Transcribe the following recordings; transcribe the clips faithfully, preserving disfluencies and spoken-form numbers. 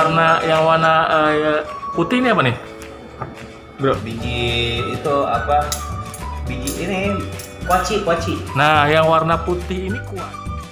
warna yang warna uh, putih ini apa nih, bro? Biji itu apa? Biji ini kuaci, kuaci. Nah, yang warna putih ini kuat.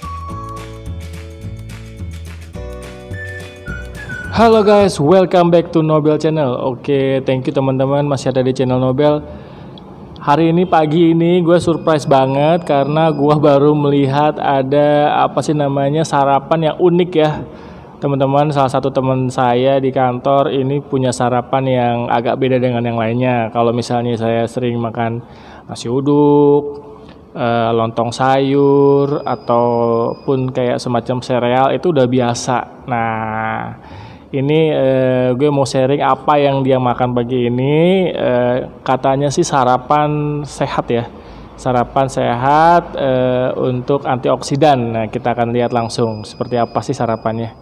Halo guys, welcome back to Nobel Channel. Oke, thank you teman-teman masih ada di channel Nobel. Hari ini pagi ini gue surprise banget karena gue baru melihat ada apa sih namanya sarapan yang unik ya. Teman-teman, salah satu teman saya di kantor ini punya sarapan yang agak beda dengan yang lainnya. Kalau misalnya saya sering makan nasi uduk, eh, lontong sayur, ataupun kayak semacam sereal itu udah biasa. Nah, ini eh, gue mau sharing apa yang dia makan pagi ini. Eh, katanya sih sarapan sehat ya, sarapan sehat eh, untuk antioksidan. Nah, kita akan lihat langsung seperti apa sih sarapannya.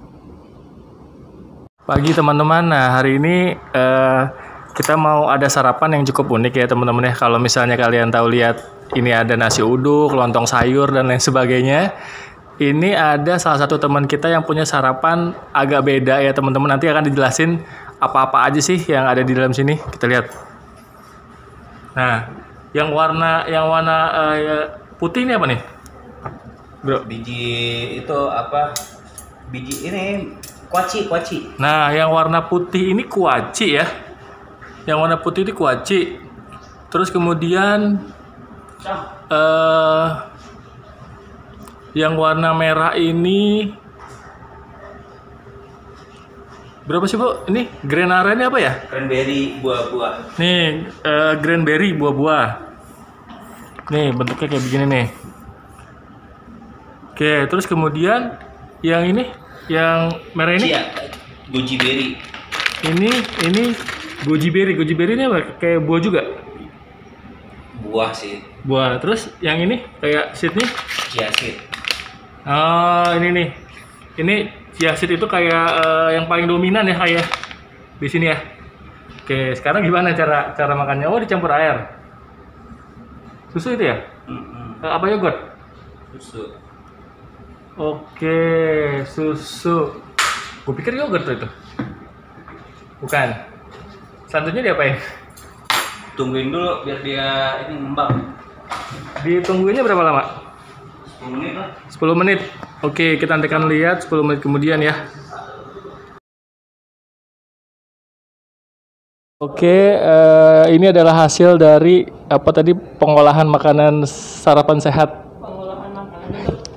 Pagi teman-teman, nah hari ini eh, kita mau ada sarapan yang cukup unik ya teman-teman ya. Kalau misalnya kalian tahu lihat, ini ada nasi uduk, lontong sayur dan lain sebagainya. Ini ada salah satu teman kita yang punya sarapan agak beda ya teman-teman. Nanti akan dijelasin apa-apa aja sih yang ada di dalam sini. Kita lihat. Nah, yang warna yang warna uh, putih ini apa nih, bro? Biji itu apa? Biji ini kuaci, kuaci. Nah, yang warna putih ini kuaci ya. Yang warna putih ini kuaci. Terus kemudian uh, yang warna merah ini berapa sih, Bu? Ini granara ini apa ya? Cranberry, buah-buah. Nih, uh, cranberry buah-buah. Nih, bentuknya kayak begini nih. Oke, terus kemudian yang ini, yang merah ini? Iya, goji berry. Ini, ini goji berry. Goji berry ini apa? Kayak buah juga? Buah sih. Buah. Terus yang ini kayak seed nih? Chia seed. Oh, ini nih. Ini chia seed itu kayak uh, yang paling dominan ya kayak di sini ya. Oke, sekarang gimana cara cara makannya? Oh, dicampur air. Susu itu ya? Mm-hmm. Apa yogurt? Susu. Oke, susu. Gue pikir yogurt itu. Bukan. Selanjutnya diapain? Tungguin dulu biar dia ini ngembang. Ditungguinnya berapa lama? sepuluh menit lah. sepuluh menit. Oke, kita nantikan lihat sepuluh menit kemudian ya. Oke, uh, ini adalah hasil dari apa tadi, pengolahan makanan sarapan sehat. Pengolahan makanan.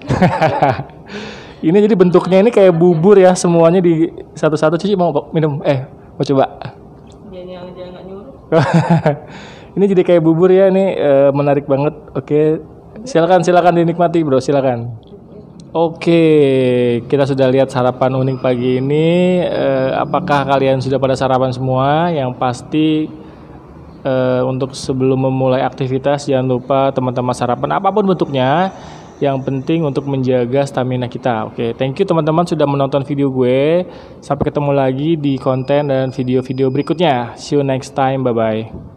Ini jadi bentuknya ini kayak bubur ya, semuanya di satu-satu. Cici mau minum? Eh, mau coba? Jangan jangan nggak nyuruh. Ini jadi kayak bubur ya, ini uh, menarik banget. Oke, silakan silakan dinikmati bro, silakan. Oke, kita sudah lihat sarapan unik pagi ini. Uh, apakah kalian sudah pada sarapan semua? Yang pasti uh, untuk sebelum memulai aktivitas jangan lupa teman-teman sarapan apapun bentuknya. Yang penting untuk menjaga stamina kita. Oke, thank you teman-teman sudah menonton video gue. Sampai ketemu lagi di konten dan video-video berikutnya. See you next time, bye-bye.